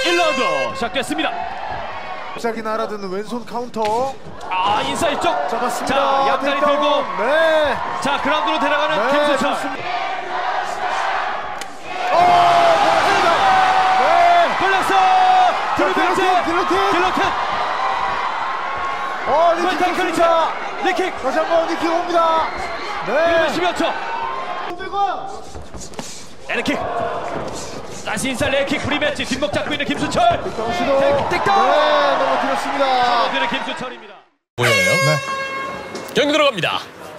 1라운드 시작됐습니다. 갑자기 날아드는 왼손 카운터. 인사이드 쪽 잡았습니다. 자, 양다리 들고 네. 자, 그라운드로 데려가는 네, 김수철. 네. 걸렸어. 드리블 딜로틴. 니킥 좋습니다. 니킥. 다시 한번 니킥 옵니다. 네. 10여 초. 레킥. 다시 인사 레킥 프리매치 뒷목 잡고 있는 김수철. 시도. 틱톡. 네, 넘어뜨렸습니다. 오늘의 김수철입니다. 보여요? 네. 경기 들어갑니다.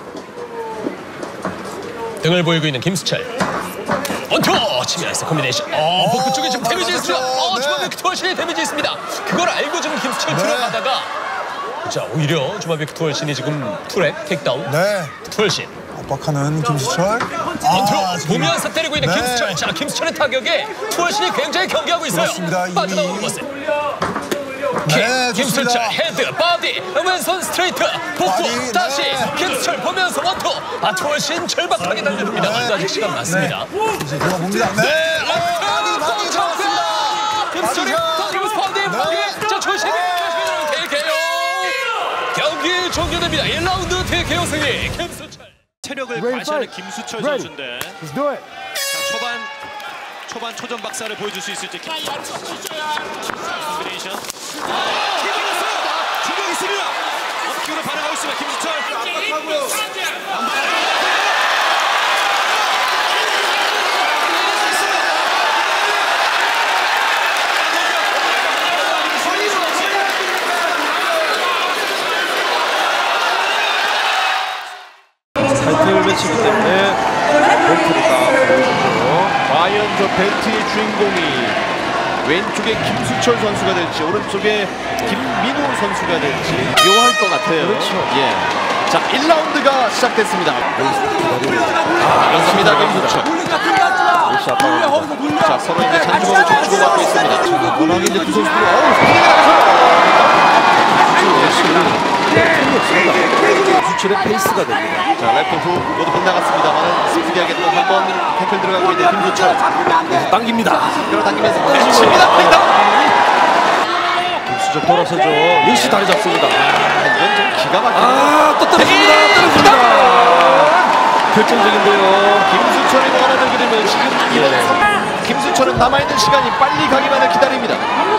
등을 보이고 있는 김수철. 원투! 치면서 콤비네이션. 복부 쪽에 지금 데미지 있습니다. 주마백 투어신이 데미지 있습니다. 그걸 알고 지금 김수철 들어가다가 자, 오히려 주마백 투어신이 지금 투렉 택다운. 네. 투어신. 압박하는 김수철. 원투! 보면서 때리고 있는 김수철. 자, 김수철의 타격에 투어신이 굉장히 경계하고 있어요. 그렇습니다. 빠져나오는 모습. 네, 김수철 좋습니다. 헤드 바디 왼손 스트레이트 복부 바디, 다시 네. 김수철 보면서 원투 투어신 절박하게 달려듭니다. 아직 시간 많습니다. 이제 들어봅니다. 네. 바디 잡습니다. 김수철이 터지고 바디 자 조심히 대게요. 경기 종료됩니다. 1라운드 대게요 승리 김수철. 체력을 과시하는 김수철 선수인데 자, 초반 초전 박사를 보여줄 수 있을지. 콤비네이션. 주먹 있습니다. 어떻게로 반응하고 있습니다. 김수철. 압박하고요. 타이틀 매치이기 때문에 벨트를 딱 보여주고, 과연 저 벨트의 주인공이 왼쪽에 김수철 선수가 될지 오른쪽에 김민우 선수가 될지 묘할 것 같아요. 그렇죠. 예. 자, 1라운드가 시작됐습니다. 연습니다 김수철. 자, 서로 이제 잔주먹을 좀 주고받고 있습니다. 워낙에 이제 두 선수들이 스피드가 나가서 수철의 페이스가 됩니다. 자, 레프트 후 모두 빗나갔습니다만 스피디하게 또 한 번 태클 들어가고 있는 김수철. 당깁니다. 끌어당기면서 칩니다. 김수철 돌아서죠. 역시 다리 잡습니다. 이건 좀 기가 막히네요. 또 떨어집니다. 결정적인데요. 김수철이 원하는 그림은 지금 이번 김수철은 남아있는 시간이 빨리 가기만을 기다립니다.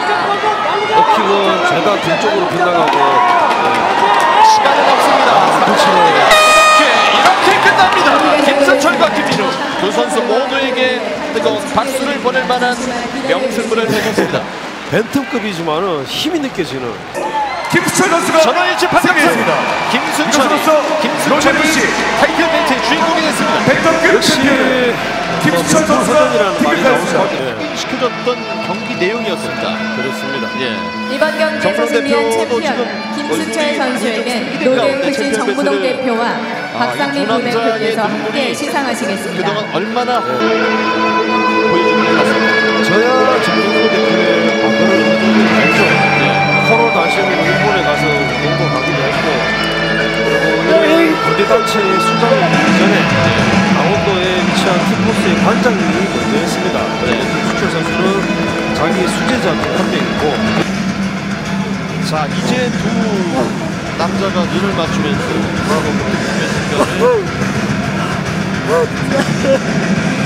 킥은 제가 뒤쪽으로 빗나가고 시간은 없습니다. 이렇게 끝납니다. 김수철과 김민우 두 선수 모두에게 뜨거운 박수를 보낼 만한 명승부를 펼쳤습니다. 벤텀급이지만은 힘이 느껴지는 김수철 선수가 전원일치 판정했습니다. 김수철이 타이틀 벨트의 주인공이 됐습니다. 역시 김수철 선수라는 말이 나오죠. 시켜줬던 경기 내용이었습니다. 그렇습니다. 예. 이번 경기에서 승리한 챔피언 김수철 선수에게 노대훈 정부동 대표와 박상민 부대표께서 함께 시상하시겠습니다. 그동안 얼마나 보여주는 것 같습니다. 저야 정부동 대표의 앞으로 알죠. 코로나 아시아는 일본에 가서 공부 가기도 했고, 그리고 군대단체의 수장이 되기 전에 강원도에 위치한 팀포스의 관장이 먼저 했습니다. 김수철 선수는 자기 수제자 한 명이고. 자, 이제 두 남자가 눈을 맞추면서